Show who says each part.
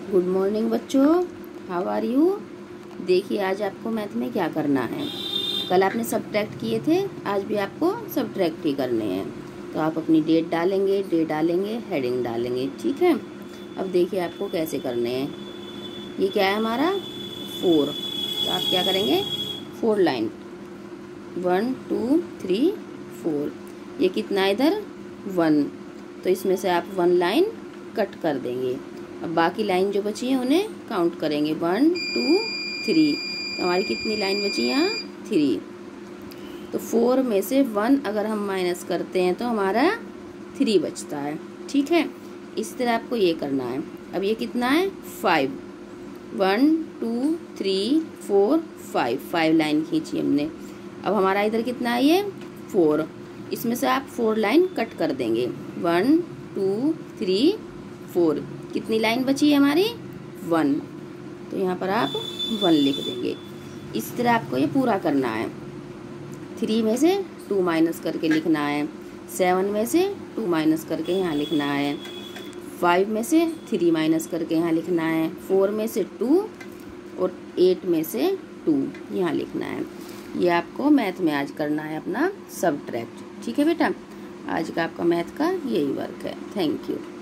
Speaker 1: Good morning बच्चों, how are you. देखिए आज आपको मैथ में क्या करना है। कल आपने सब्ट्रैक्ट किए थे, आज भी आपको सब्ट्रैक्ट ही करने हैं। तो आप अपनी डेट डालेंगे, हेडिंग डालेंगे, ठीक है। अब देखिए आपको कैसे करने हैं। ये क्या है हमारा 4, तो आप क्या करेंगे 4 लाइन 1 2 3 4। ये कितना है इधर 1, तो इसमें से आप 1 लाइन कट कर देंगे। अब बाकी लाइन जो बची है उन्हें काउंट करेंगे 1 2 3। तो हमारी कितनी लाइन बची यहाँ 3। तो 4 में से 1 अगर हम माइनस करते हैं तो हमारा 3 बचता है, ठीक है। इस तरह आपको ये करना है। अब ये कितना है 5, 1 2 3 4 5 लाइन खींची हमने। अब हमारा इधर कितना है ये 4, इसमें से आप 4 लाइन कट कर देंगे 1 2 3 4। कितनी लाइन बची है हमारी 1, तो यहाँ पर आप 1 लिख देंगे। इस तरह आपको ये पूरा करना है। 3 में से 2 माइनस करके लिखना है, 7 में से 2 माइनस करके यहाँ लिखना है, 5 में से 3 माइनस करके यहाँ लिखना है, 4 में से 2 और 8 में से 2 यहाँ लिखना है। ये आपको मैथ में आज करना है अपना सब्ट्रैक्ट, ठीक है बेटा। आज का आपका मैथ का यही वर्क है। Thank you.